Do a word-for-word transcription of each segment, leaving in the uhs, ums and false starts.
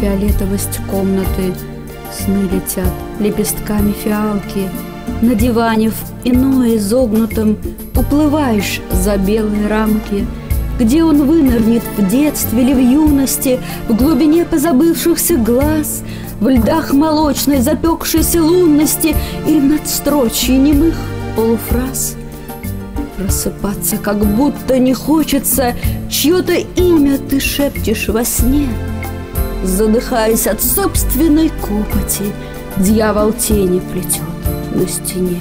фиолетовость комнаты. Сны летят лепестками фиалки. На диване в иное изогнутом уплываешь за белые рамки. Где он вынырнет, в детстве или в юности, в глубине позабывшихся глаз, в льдах молочной запекшейся лунности или в надстрочье немых полуфраз. Просыпаться как будто не хочется, чье-то имя ты шепчешь во сне. Задыхаясь от собственной копоти, дьявол тени плетет на стене.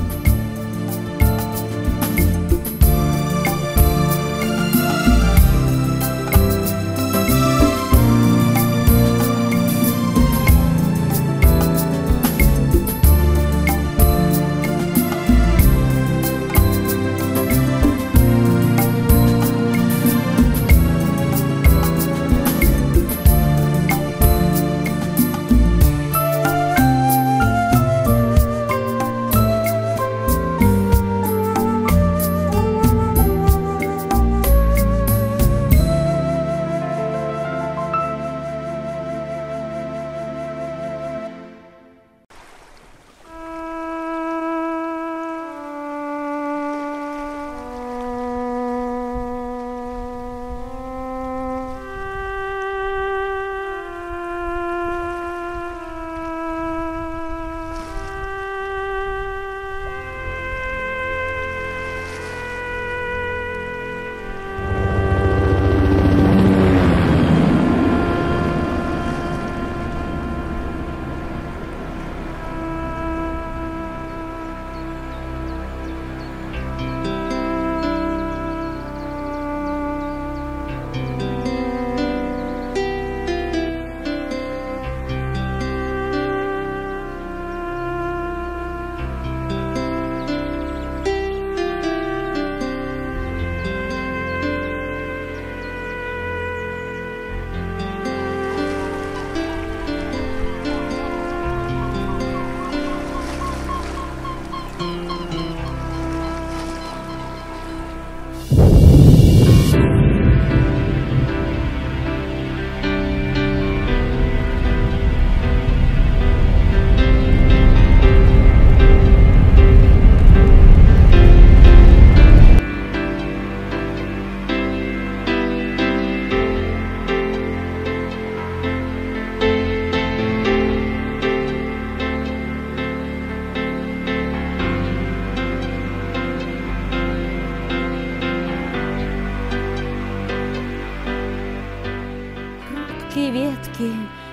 Ветки,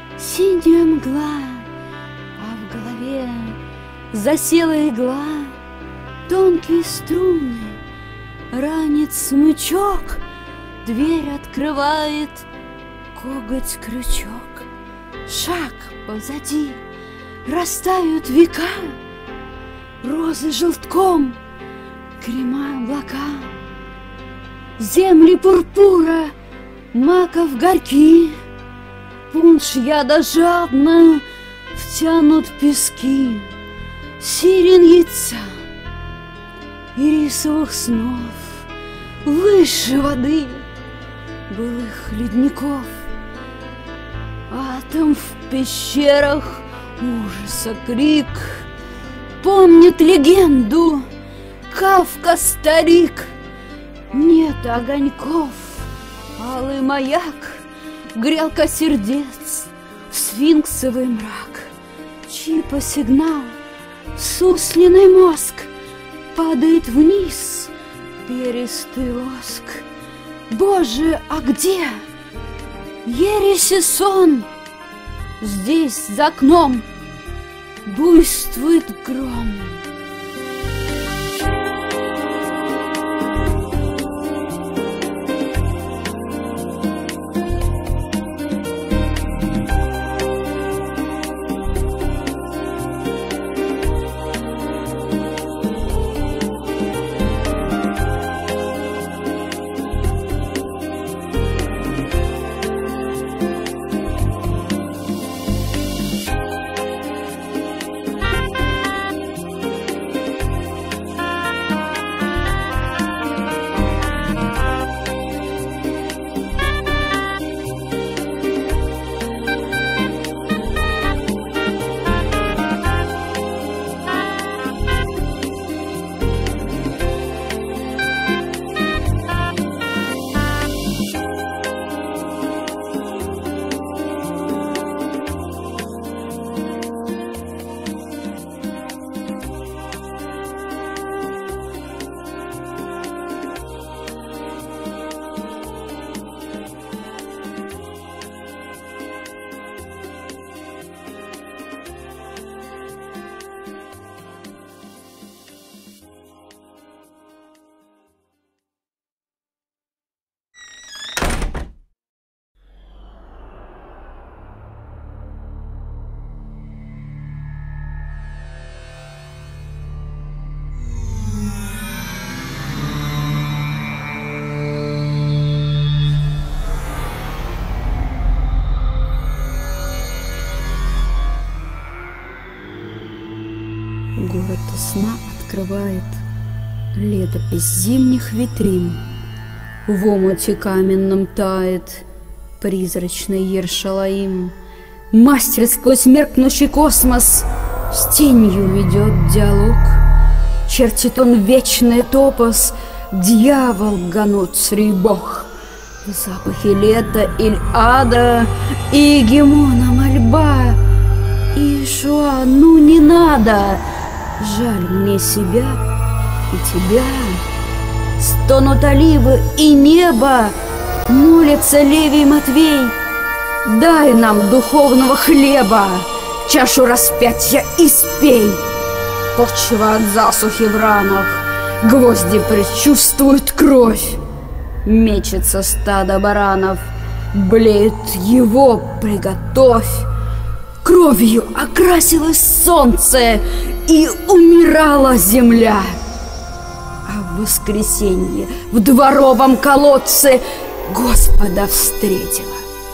синяя мгла, а в голове засела игла, тонкие струны, ранит смычок, дверь открывает коготь-крючок. Шаг позади, растают века, розы желтком, крема облака, земли пурпура, маков горьки. Пунш яда жадно втянут пески, сирен яйца и рисовых снов, выше воды былых ледников. Атом в пещерах, ужаса крик, помнит легенду Кафка старик. Нет огоньков, алый маяк, грелка сердец, сфинксовый мрак, чипа сигнал, суслиный мозг падает вниз, перистый лоск. Боже, а где ересь и сон? Здесь за окном буйствует гром. весна открывает летопись зимних витрин. В омуте каменном тает призрачный Ершалаим. Мастер сквозь меркнущий космос с тенью ведет диалог. Чертит он вечный топос, дьявол Гануцрий бог. В запахе лета иль ада и гемона мольба. Иешуа, ну не надо, жаль мне себя и тебя. Стонут оливы и небо, молится Левий Матвей. Дай нам духовного хлеба, чашу распятия испей. Почва от засухи в ранах, гвозди предчувствуют кровь. Мечется стадо баранов, блеет его приготовь. Кровью окрасилось солнце и умирала земля. А в воскресенье в дворовом колодце Господа встретила.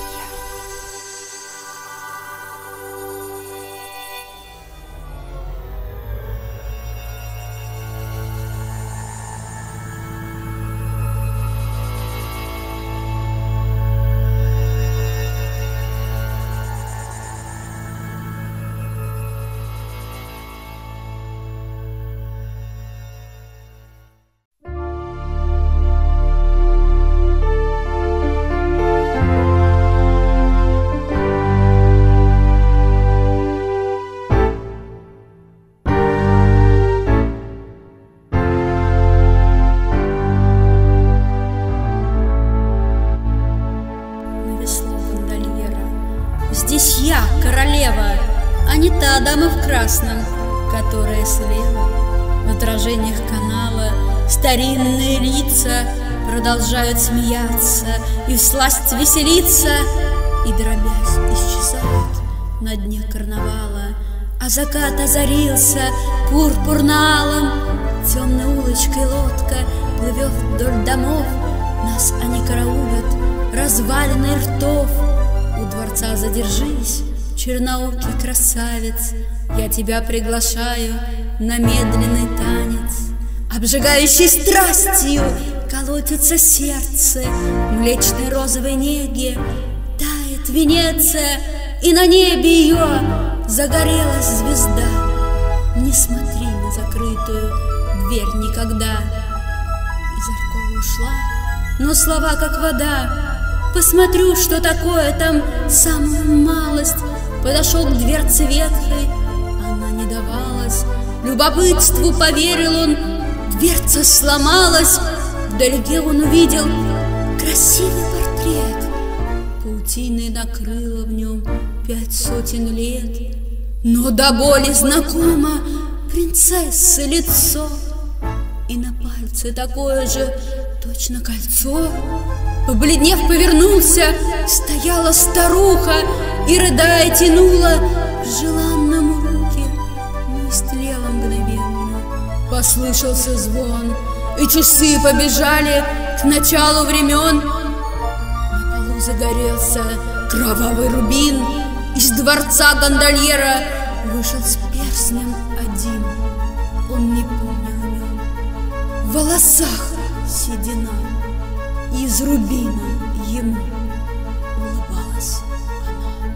Здесь я, королева, а не та дама в красном, которая слева. В отражениях канала старинные лица продолжают смеяться и всласть веселиться, и, дробясь, исчезают на дне карнавала. А закат озарился пурпурно-алым, темной улочкой лодка плывет вдоль домов. Нас они караулят, развалины ртов. У дворца задержись, черноокий красавец, я тебя приглашаю на медленный танец. Обжигающей страстью колотится сердце, в млечной розовой неге тает Венеция, и на небе ее загорелась звезда. Не смотри на закрытую дверь никогда. Из Аркова ушла, но слова как вода. Посмотрю, что такое там самую малость. Подошел к дверце ветхой, она не давалась. Любопытству поверил он, дверца сломалась. Вдалеке он увидел красивый портрет. Паутиной накрыло в нем пять сотен лет. Но до боли знакомо принцессы лицо, и на пальце такое же точно кольцо. Побледнев, повернулся, стояла старуха и, рыдая, тянула к желанному руки, но истлела мгновенно. Послышался звон, и часы побежали к началу времен. На полу загорелся кровавый рубин. Из дворца гондольера вышел с перстнем один. Он не помнил о нем. В волосах седина, из рубина ему улыбалась она.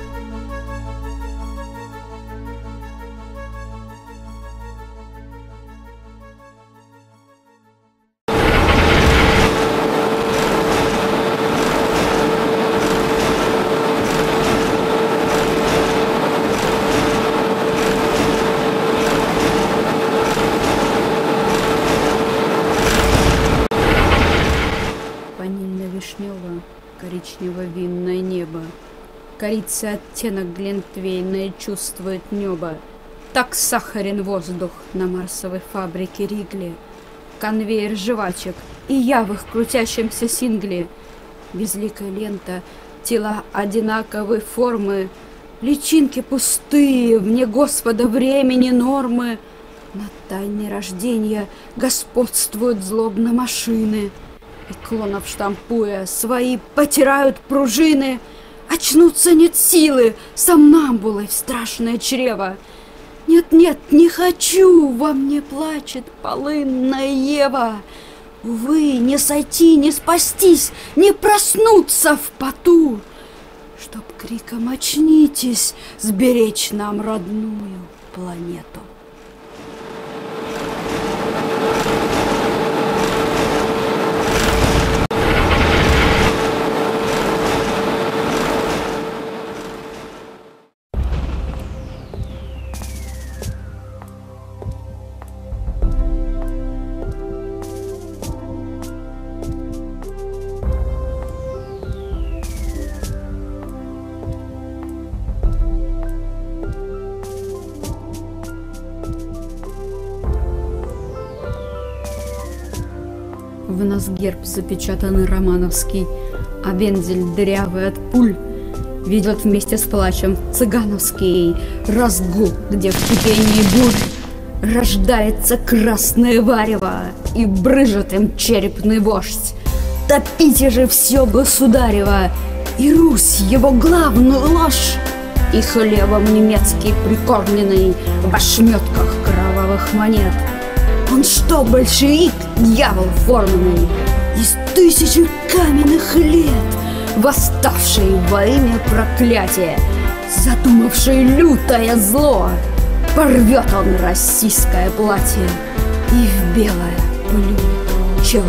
Коричнево-винное небо, корица оттенок глинтвейна чувствует небо. Так сахарен воздух на марсовой фабрике Ригли. Конвейер жвачек, и я в их крутящемся сингле. Безликая лента, тела одинаковой формы, личинки пустые, вне Господа времени нормы. На тайне рождения господствуют злобно машины. И клонов штампуя, свои потирают пружины. Очнуться нет силы, сомнамбулой в страшное чрево. Нет-нет, не хочу, во мне плачет полынная Ева. Увы, не сойти, не спастись, не проснуться в поту, чтоб криком очнитесь, сберечь нам родную планету. В нас герб запечатанный романовский, а вензель дырявый от пуль ведет вместе с плачем цыгановский разгул, где в кипении бурь рождается красное варево и брыжет им черепный вождь. Топите же все государево и Русь, его главную ложь, и хлебом немецкий прикормленный в ошметках кровавых монет. Он что, большевик, дьявол форменный, из тысячи каменных лет, восставший во имя проклятия, задумавший лютое зло? Порвет он российское платье и в белое плюнет чело.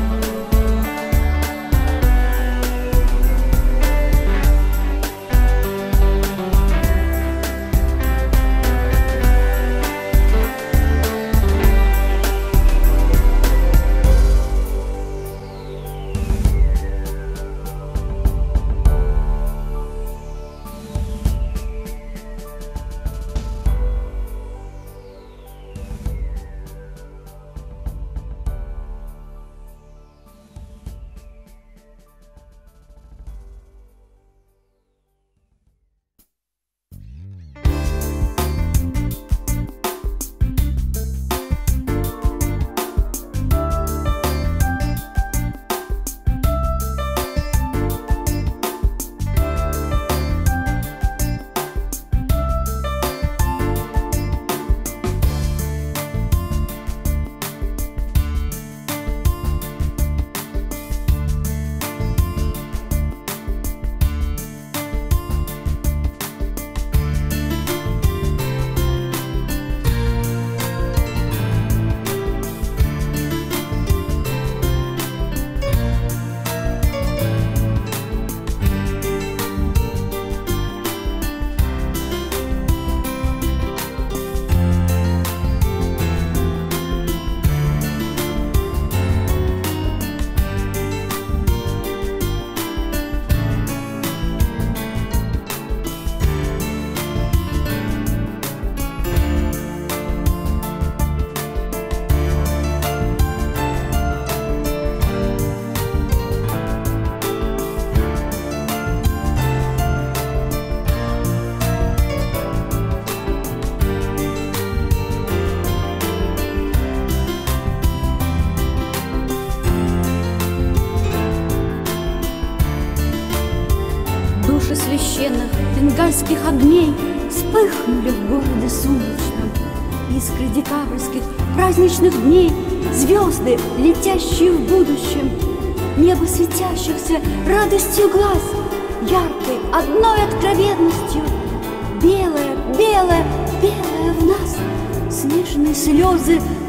Священных бенгальских огней вспыхнули в городе сумрачном. Искры декабрьских праздничных дней, звезды, летящие в будущем, небо светящихся радостью глаз, яркой одной откровенностью. Белое, белое, белое в нас, снежные слезы